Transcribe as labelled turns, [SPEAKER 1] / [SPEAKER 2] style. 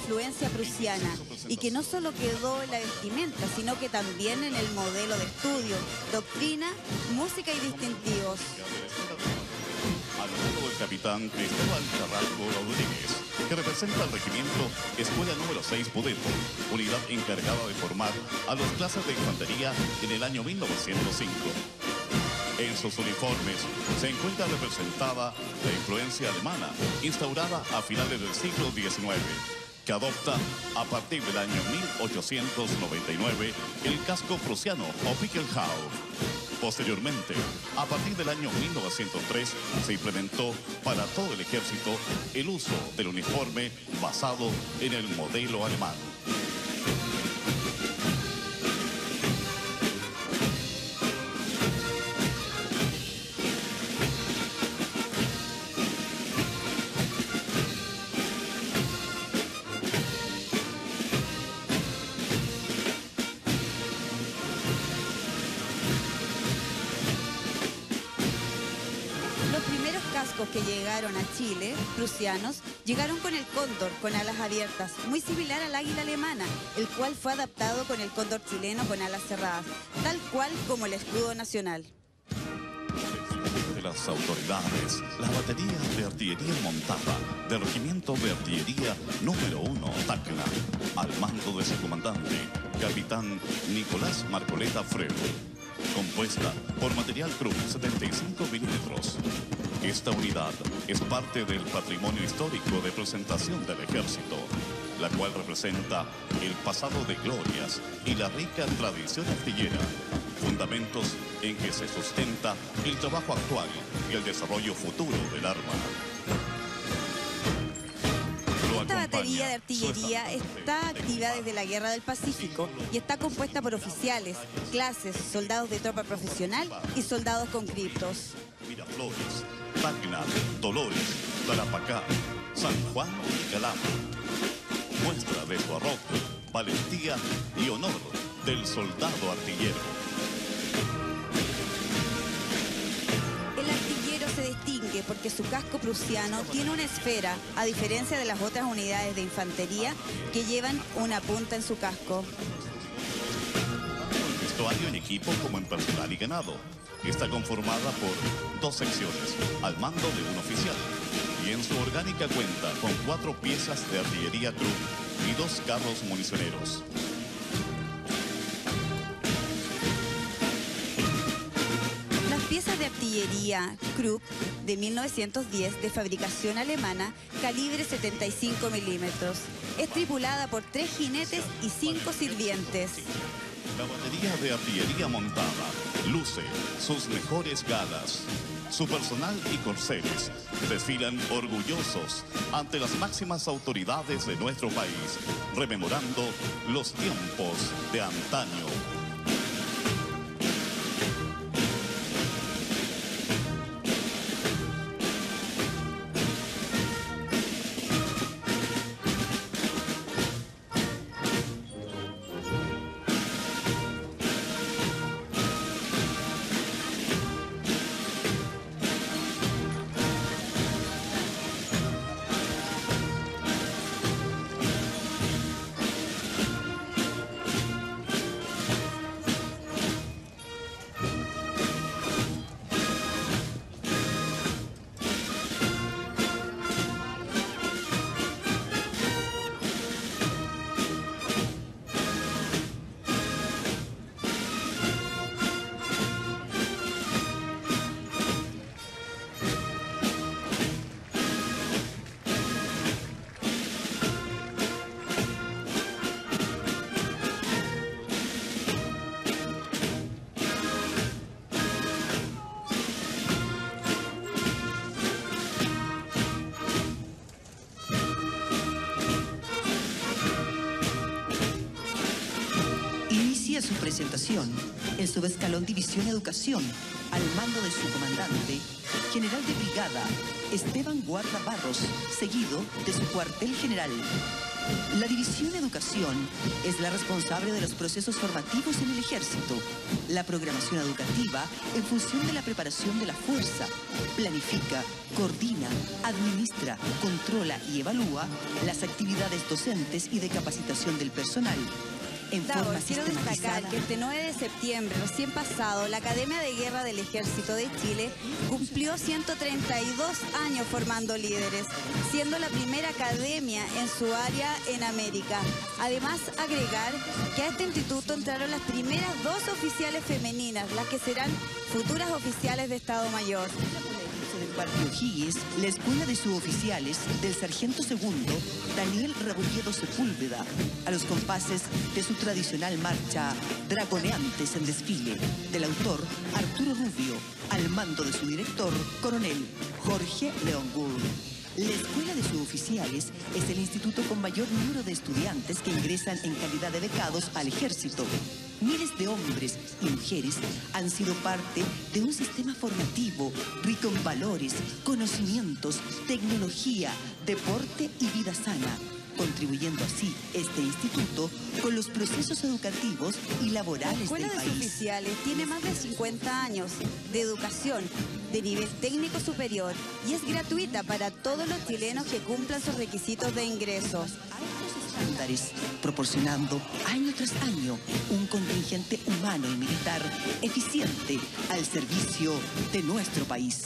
[SPEAKER 1] influencia prusiana y que no solo quedó en la vestimenta, sino que también en el modelo de estudio, doctrina, música y distintivos.
[SPEAKER 2] Al mando del capitán Cristóbal Carrasco Rodríguez, que representa al regimiento Escuela número 6 Pudeto, unidad encargada de formar a las clases de infantería en el año 1905. En sus uniformes se encuentra representada la influencia alemana, instaurada a finales del siglo XIX, que adopta a partir del año 1899 el casco prusiano o Pickelhau. Posteriormente, a partir del año 1903, se implementó para todo el ejército el uso del uniforme basado en el modelo alemán.
[SPEAKER 1] Los primeros cascos que llegaron a Chile, prusianos, llegaron con el cóndor, con alas abiertas, muy similar al águila alemana, el cual fue adaptado con el cóndor chileno con alas cerradas, tal cual como el escudo nacional.
[SPEAKER 2] De las autoridades, la batería de artillería montada del Regimiento de Artillería número 1 Tacna, al mando de su comandante, capitán Nicolás Marcoleta Fredo, compuesta por material Krupp 75 milímetros. Esta unidad es parte del patrimonio histórico de presentación del ejército, la cual representa el pasado de glorias y la rica tradición artillera, fundamentos en que se sustenta el trabajo actual y el desarrollo futuro del arma.
[SPEAKER 1] Esta batería de artillería está activa desde la Guerra del Pacífico y está compuesta por oficiales, clases, soldados de tropa profesional y soldados conscriptos.
[SPEAKER 2] Miraflores, Tacna, Dolores, Tarapacá, San Juan y Calama. Muestra de su arrojo, valentía y honor del soldado artillero.
[SPEAKER 1] El artillero se distingue porque su casco prusiano tiene una esfera, a diferencia de las otras unidades de infantería que llevan una punta en su casco.
[SPEAKER 2] Vestuario en equipo como en personal y ganado. Está conformada por 2 secciones, al mando de un oficial. Y en su orgánica cuenta con 4 piezas de artillería Krupp y 2 carros municioneros.
[SPEAKER 1] Las piezas de artillería Krupp de 1910 de fabricación alemana, calibre 75 milímetros. Es tripulada por 3 jinetes y 5 sirvientes.
[SPEAKER 2] La batería de artillería montada luce sus mejores galas. Su personal y corceles desfilan orgullosos ante las máximas autoridades de nuestro país, rememorando los tiempos de antaño.
[SPEAKER 3] Su presentación el subescalón División Educación, al mando de su comandante, general de brigada Esteban Guarda Barros, seguido de su cuartel general. La División Educación es la responsable de los procesos formativos en el Ejército, la programación educativa en función de la preparación de la fuerza, planifica, coordina, administra, controla y evalúa las actividades docentes y de capacitación del personal. En
[SPEAKER 1] Davor,
[SPEAKER 3] forma
[SPEAKER 1] quiero destacar
[SPEAKER 3] sistematizada.
[SPEAKER 1] que este 9 de septiembre, recién pasado, la Academia de Guerra del Ejército de Chile cumplió 132 años formando líderes, siendo la primera academia en su área en América. Además, agregar que a este instituto entraron las primeras 2 oficiales femeninas, las que serán futuras oficiales de Estado Mayor.
[SPEAKER 3] Del Parque O'Higgins, la escuela de suboficiales del sargento segundo Daniel Rebolledo Sepúlveda, a los compases de su tradicional marcha Dragoneantes en desfile, del autor Arturo Rubio, al mando de su director, coronel Jorge León Gould. La Escuela de Suboficiales es el instituto con mayor número de estudiantes que ingresan en calidad de becados al ejército. Miles de hombres y mujeres han sido parte de un sistema formativo rico en valores, conocimientos, tecnología, deporte y vida sana, contribuyendo así este instituto con los procesos educativos y
[SPEAKER 1] La
[SPEAKER 3] laborales
[SPEAKER 1] Escuela
[SPEAKER 3] del
[SPEAKER 1] de
[SPEAKER 3] país.
[SPEAKER 1] Suboficiales tiene más de 50 años de educación de nivel técnico superior y es gratuita para todos los chilenos que cumplan sus requisitos de ingreso.
[SPEAKER 3] Altos estándares, proporcionando año tras año un contingente humano y militar eficiente al servicio de nuestro país.